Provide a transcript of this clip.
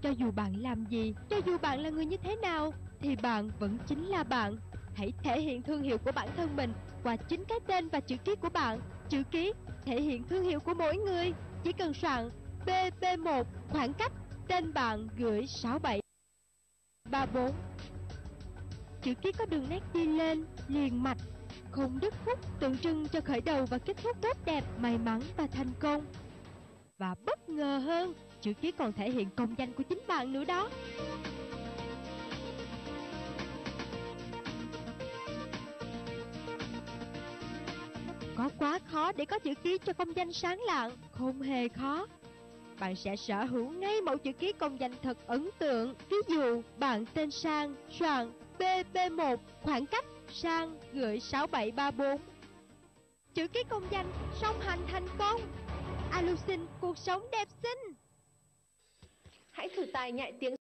Cho dù bạn làm gì, cho dù bạn là người như thế nào, thì bạn vẫn chính là bạn. Hãy thể hiện thương hiệu của bản thân mình qua chính cái tên và chữ ký của bạn. Chữ ký thể hiện thương hiệu của mỗi người. Chỉ cần soạn PP1 khoảng cách tên bạn gửi 6734. Chữ ký có đường nét đi lên, liền mạch, không đứt khúc, tượng trưng cho khởi đầu và kết thúc tốt đẹp, may mắn và thành công. Và bất ngờ hơn, chữ ký còn thể hiện công danh của chính bạn nữa đó. Có quá khó để có chữ ký cho công danh sáng lạng? Không hề khó. Bạn sẽ sở hữu ngay mẫu chữ ký công danh thật ấn tượng. Ví dụ, bạn tên Sang, soạn PP1 khoảng cách Sang gửi 6734. Chữ ký công danh song hành thành công. Aluxin, cuộc sống đẹp xinh. Hãy thử tài nhại tiếng